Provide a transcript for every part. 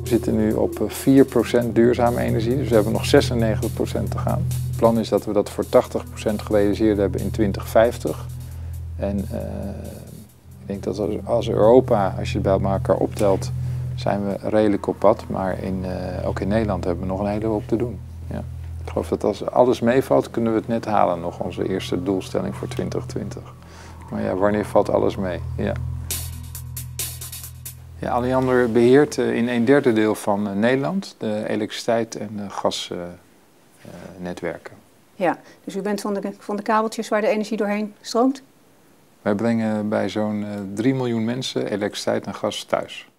We zitten nu op 4% duurzame energie, dus we hebben nog 96% te gaan. Het plan is dat we dat voor 80% gerealiseerd hebben in 2050. En ik denk dat als Europa, als je het bij elkaar optelt, zijn we redelijk op pad. Maar ook in Nederland hebben we nog een hele hoop te doen. Ja. Ik geloof dat als alles meevalt, kunnen we het net halen, nog onze eerste doelstelling voor 2020. Maar ja, wanneer valt alles mee? Ja. Ja, Alliander beheert in 1/3 deel van Nederland de elektriciteit en gasnetwerken. Ja, dus u bent van de kabeltjes waar de energie doorheen stroomt? Wij brengen bij zo'n 3 miljoen mensen elektriciteit en gas thuis.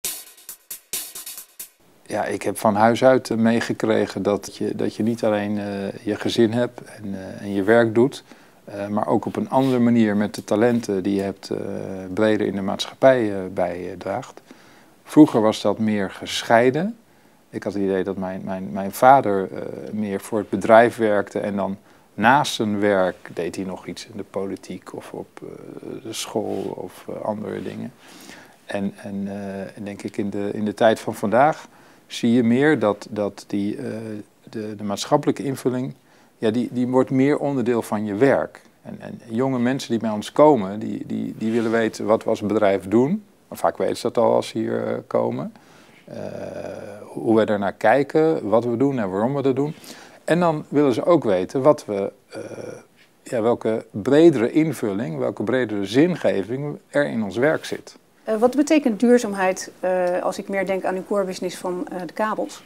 Ja, ik heb van huis uit meegekregen dat je niet alleen je gezin hebt en je werk doet, maar ook op een andere manier met de talenten die je hebt breder in de maatschappij bijdraagt. Vroeger was dat meer gescheiden. Ik had het idee dat mijn vader meer voor het bedrijf werkte en dan naast zijn werk deed hij nog iets in de politiek of op de school of andere dingen. En denk ik in de tijd van vandaag zie je meer dat de maatschappelijke invulling, ja, die wordt meer onderdeel van je werk. En jonge mensen die bij ons komen, die willen weten wat we als bedrijf doen. Maar vaak weten ze dat al als ze hier komen. Hoe we daarnaar kijken, wat we doen en waarom we dat doen. En dan willen ze ook weten welke bredere invulling, welke bredere zingeving er in ons werk zit. Wat betekent duurzaamheid als ik meer denk aan uw core business van de kabels?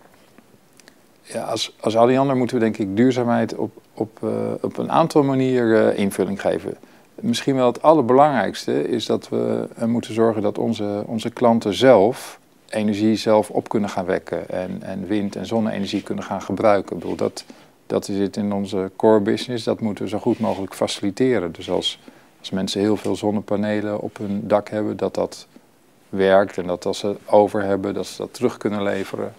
Ja, als Alliander moeten we denk ik duurzaamheid op een aantal manieren invulling geven. Misschien wel het allerbelangrijkste is dat we moeten zorgen dat onze klanten zelf energie zelf op kunnen gaan wekken en wind- en zonne-energie kunnen gaan gebruiken. Ik bedoel, dat zit in onze core business, dat moeten we zo goed mogelijk faciliteren. Dus als mensen heel veel zonnepanelen op hun dak hebben, dat werkt en dat als ze over hebben, dat ze dat terug kunnen leveren.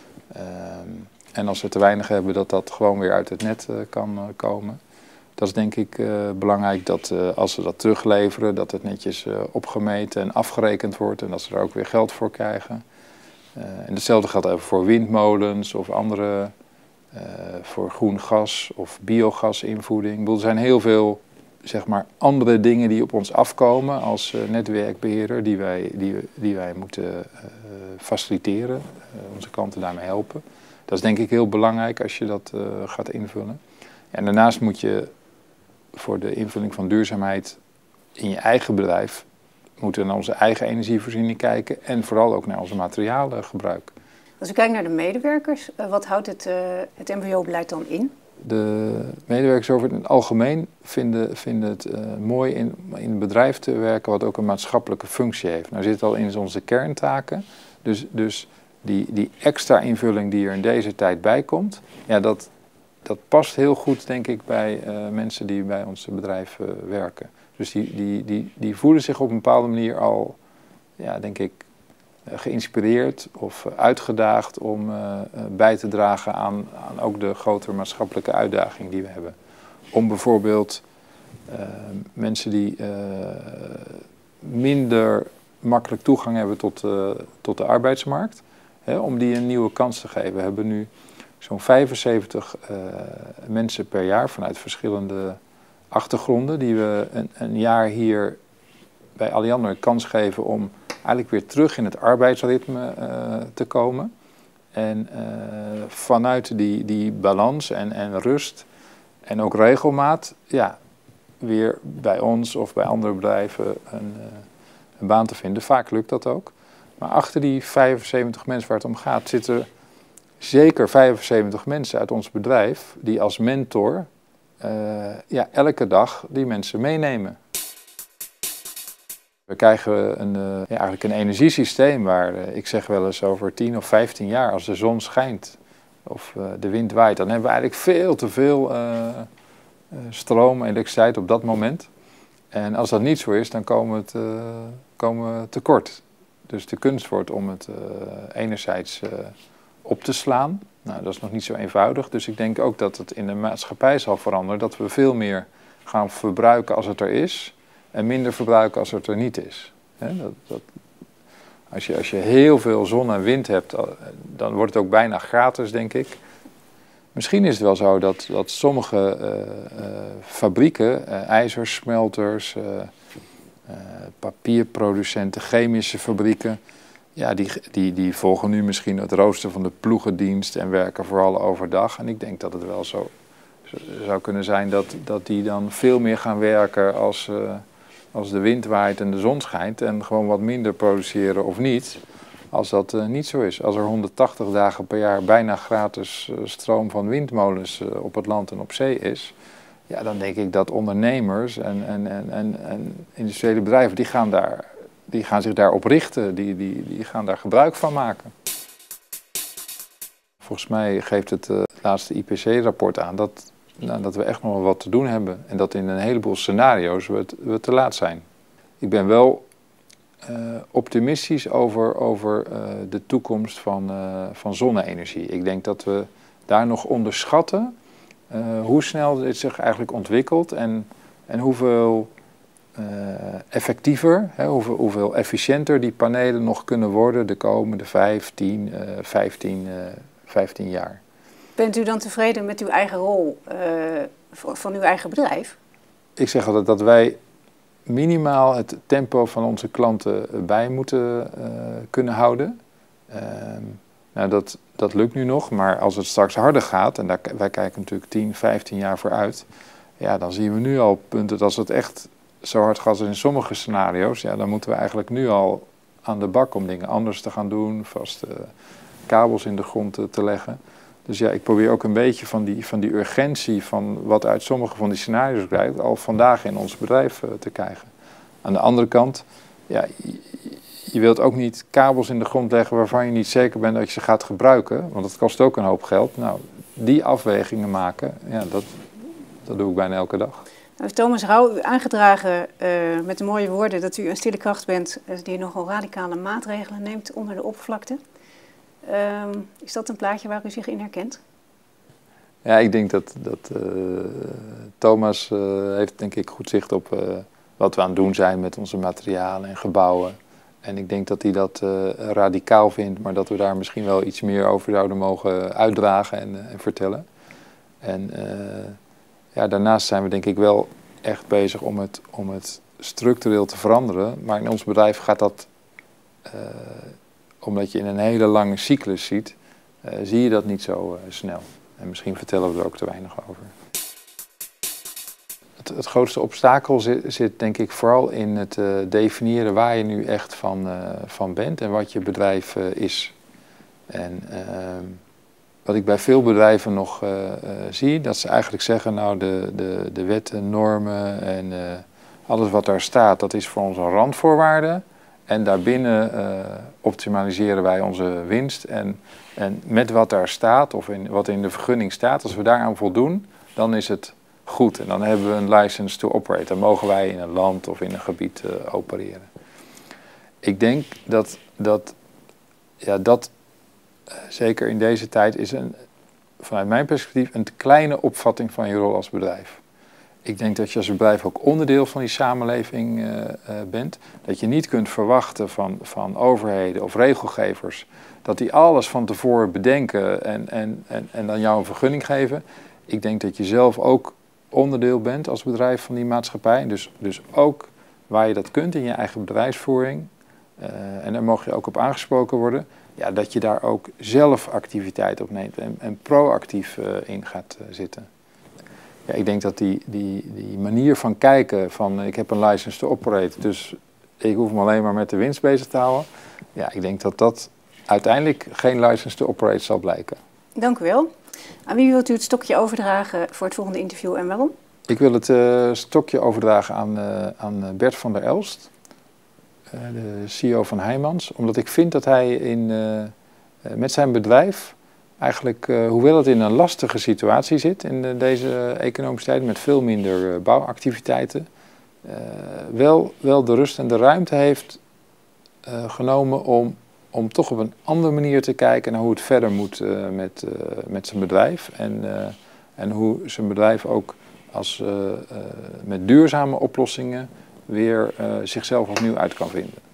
En als ze te weinig hebben, dat gewoon weer uit het net kan komen. Dat is denk ik belangrijk dat als ze dat terugleveren, dat het netjes opgemeten en afgerekend wordt en dat ze er ook weer geld voor krijgen. En hetzelfde geldt even voor windmolens of andere, voor groen gas of biogasinvoeding. Ik bedoel, er zijn heel veel zeg maar, andere dingen die op ons afkomen als netwerkbeheerder die wij moeten faciliteren, onze klanten daarmee helpen. Dat is denk ik heel belangrijk als je dat gaat invullen. En daarnaast moet je voor de invulling van duurzaamheid in je eigen bedrijf moeten naar onze eigen energievoorziening kijken en vooral ook naar onze materialengebruik. Als u kijkt naar de medewerkers, wat houdt het MVO-beleid dan in? De medewerkers over het algemeen vinden het mooi in een bedrijf te werken wat ook een maatschappelijke functie heeft. Nou zit het al in onze kerntaken, dus die extra invulling die er in deze tijd bij komt, ja, dat past heel goed denk ik bij mensen die bij ons bedrijf werken. Dus die voelen zich op een bepaalde manier al, ja, denk ik, geïnspireerd of uitgedaagd om bij te dragen aan ook de grotere maatschappelijke uitdaging die we hebben. Om bijvoorbeeld mensen die minder makkelijk toegang hebben tot de arbeidsmarkt, om die een nieuwe kans te geven. We hebben nu zo'n 75 mensen per jaar vanuit verschillende achtergronden die we een jaar hier bij Alliander een kans geven om eigenlijk weer terug in het arbeidsritme te komen. En vanuit die balans en rust en ook regelmaat, ja, weer bij ons of bij andere bedrijven een baan te vinden. Vaak lukt dat ook. Maar achter die 75 mensen waar het om gaat, zitten zeker 75 mensen uit ons bedrijf die als mentor elke dag die mensen meenemen. We krijgen eigenlijk een energiesysteem waar, ik zeg wel eens over 10 of 15 jaar, als de zon schijnt of de wind waait, dan hebben we eigenlijk veel te veel stroom en elektriciteit op dat moment. En als dat niet zo is, dan komen we tekort. Dus de kunst wordt om het enerzijds op te slaan. Nou, dat is nog niet zo eenvoudig. Dus ik denk ook dat het in de maatschappij zal veranderen. Dat we veel meer gaan verbruiken als het er is. En minder verbruiken als het er niet is. Als je heel veel zon en wind hebt, dan wordt het ook bijna gratis, denk ik. Misschien is het wel zo dat sommige fabrieken, ijzersmelters, papierproducenten, chemische fabrieken, ja, die volgen nu misschien het rooster van de ploegendienst en werken vooral overdag. En ik denk dat het wel zo zou kunnen zijn dat die dan veel meer gaan werken als de wind waait en de zon schijnt en gewoon wat minder produceren of niet. Als dat niet zo is. Als er 180 dagen per jaar bijna gratis stroom van windmolens op het land en op zee is, ja, dan denk ik dat ondernemers en industriële bedrijven, die gaan zich daarop richten, die gaan daar gebruik van maken. Volgens mij geeft het laatste IPCC-rapport aan dat we echt nog wel wat te doen hebben en dat in een heleboel scenario's we te laat zijn. Ik ben wel optimistisch over de toekomst van zonne-energie. Ik denk dat we daar nog onderschatten hoe snel dit zich eigenlijk ontwikkelt en hoeveel effectiever, hoeveel efficiënter die panelen nog kunnen worden de komende 15 jaar. Bent u dan tevreden met uw eigen rol van uw eigen bedrijf? Ik zeg altijd dat wij minimaal het tempo van onze klanten bij moeten kunnen houden. Nou, dat lukt nu nog, maar als het straks harder gaat, en wij kijken natuurlijk 10, 15 jaar vooruit, ja, dan zien we nu al punten dat als het echt zo hard gaat als in sommige scenario's, ja, dan moeten we eigenlijk nu al aan de bak om dingen anders te gaan doen, vaste kabels in de grond te leggen. Dus ja, ik probeer ook een beetje van die urgentie van wat uit sommige van die scenario's blijkt, al vandaag in ons bedrijf te krijgen. Aan de andere kant, ja, je wilt ook niet kabels in de grond leggen waarvan je niet zeker bent dat je ze gaat gebruiken, want dat kost ook een hoop geld. Nou, die afwegingen maken, ja, dat doe ik bijna elke dag. Nou, Thomas Rauw, u aangedragen met de mooie woorden dat u een stille kracht bent die nogal radicale maatregelen neemt onder de oppervlakte. Is dat een plaatje waar u zich in herkent? Ja, ik denk dat Thomas heeft denk ik goed zicht op wat we aan het doen zijn met onze materialen en gebouwen. En ik denk dat hij dat radicaal vindt, maar dat we daar misschien wel iets meer over zouden mogen uitdragen en vertellen. En ja, daarnaast zijn we denk ik wel echt bezig om het structureel te veranderen. Maar in ons bedrijf gaat dat, omdat je in een hele lange cyclus ziet, zie je dat niet zo snel. En misschien vertellen we er ook te weinig over. Het grootste obstakel zit denk ik vooral in het definiëren waar je nu echt van bent en wat je bedrijf is. En wat ik bij veel bedrijven nog zie, dat ze eigenlijk zeggen, nou de wetten, normen en alles wat daar staat, dat is voor ons een randvoorwaarde. En daarbinnen optimaliseren wij onze winst. En met wat daar staat, of wat in de vergunning staat, als we daaraan voldoen, dan is het goed. En dan hebben we een license to operate. Dan mogen wij in een land of in een gebied opereren. Ik denk dat zeker in deze tijd is vanuit mijn perspectief een te kleine opvatting van je rol als bedrijf. Ik denk dat je als bedrijf ook onderdeel van die samenleving bent. Dat je niet kunt verwachten van overheden of regelgevers dat die alles van tevoren bedenken en dan jou een vergunning geven. Ik denk dat je zelf ook onderdeel bent als bedrijf van die maatschappij. Dus ook waar je dat kunt in je eigen bedrijfsvoering, en daar mag je ook op aangesproken worden, ja, dat je daar ook zelf activiteit op neemt en proactief in gaat zitten. Ja, ik denk dat die manier van kijken van ik heb een license to operate, dus ik hoef me alleen maar met de winst bezig te houden. Ja, ik denk dat dat uiteindelijk geen license to operate zal blijken. Dank u wel. Aan wie wilt u het stokje overdragen voor het volgende interview en waarom? Ik wil het stokje overdragen aan Bert van der Elst, de CEO van Heijmans. Omdat ik vind dat hij met zijn bedrijf eigenlijk, hoewel het in een lastige situatie zit in deze economische tijd met veel minder bouwactiviteiten, wel de rust en de ruimte heeft genomen om toch op een andere manier te kijken naar hoe het verder moet met zijn bedrijf. En hoe zijn bedrijf ook met duurzame oplossingen weer zichzelf opnieuw uit kan vinden.